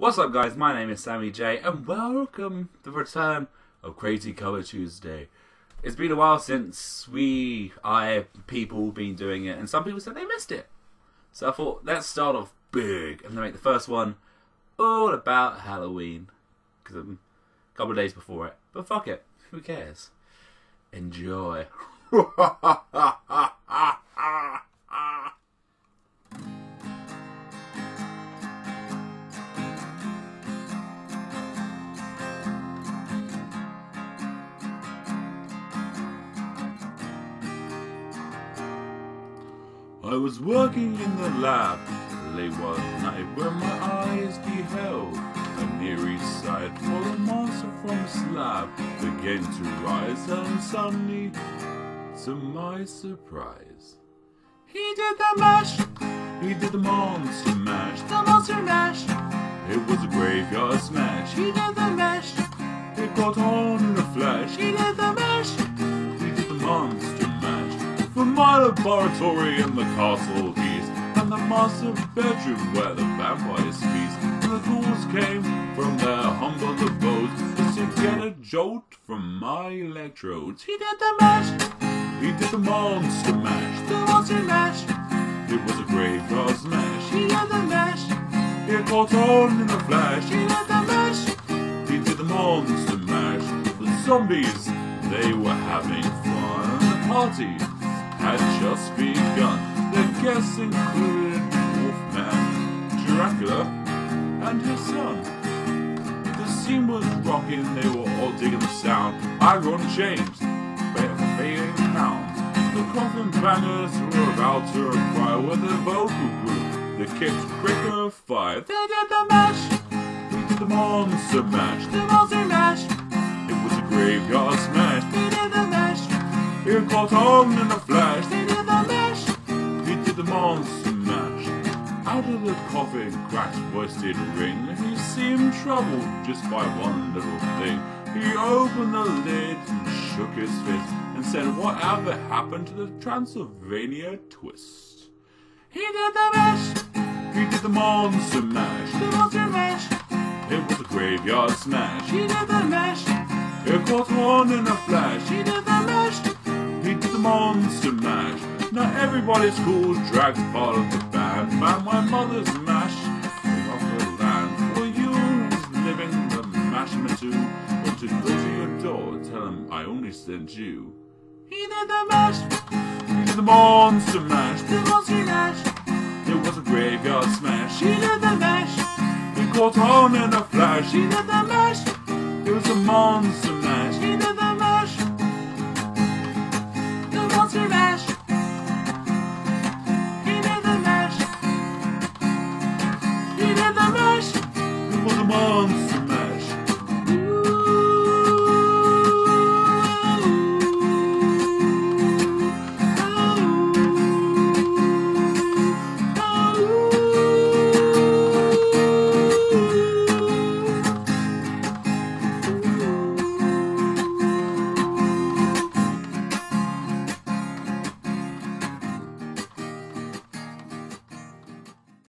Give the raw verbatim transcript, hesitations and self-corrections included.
What's up, guys? My name is Sammy J, and welcome to the return of Crazy Cover Tuesday. It's been a while since we, I, people, been doing it, and some people said they missed it. So I thought, let's start off big and make the first one all about Halloween, because I'm a couple of days before it. But fuck it, who cares? Enjoy. I was working in the lab late one night when my eyes beheld a Near East Side for the monster from a slab began to rise, and suddenly, to my surprise, he did the mash, he did the monster mash, the monster mash. It was a graveyard smash. He did the mash, it caught on in a flash. He did the mash, he did the monster mash. From my laboratory in the castle east, and the master bedroom where the vampires feast, the ghouls came from their humble abodes just to get a jolt from my electrodes. He did the mash, he did the monster mash, the monster mash. It was a graveyard smash. He did the mash, it caught on in a flash. He did the mash, he did the monster mash. The zombies, they were having fun, and the party had just begun. Their guests included Wolfman, Dracula, and his son. The scene was rocking, they were all digging the sound. I run James, fading pounds. The coffin bangers were about to fire with the vocal group. The kids quicker fire. They did the mash, we did the monster mash, the monster mash. It was a graveyard smash. They did the mash, it caught on in a flash. They did the mash, he did the monster mash. Out of the coffin, Crack's voice did ring. He seemed troubled just by one little thing. He opened the lid and shook his fist and said, "Whatever happened to the Transylvania twist?" He did the mash, he did the monster mash, the monster mash. It was a graveyard smash. He did the mash, it caught on in a flash. He did the mash, he did the monster mash. Now everybody's cool, drags part of the band. Man, my mother's mash, king of the land. For you who's living the mash me too, want to go to your door, tell him I only sent you. He did the mash, he did the monster mash, the monster mash. It was a graveyard smash. He did the mash, it caught on in a flash. He did the mash, it was a monster mash.